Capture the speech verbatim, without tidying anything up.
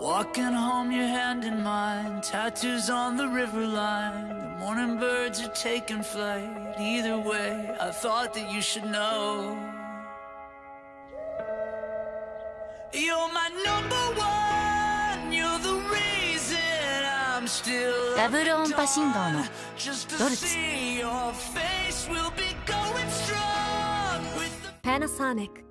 Walking home, your hand in mine, tattoos on the river line. The morning birds are taking flight. Either way, I thought that you should know. You're my number one. You're the reason I'm still. ダブル音波振動の Just ド to ルツ see your face, we'll be going strong with the Panasonic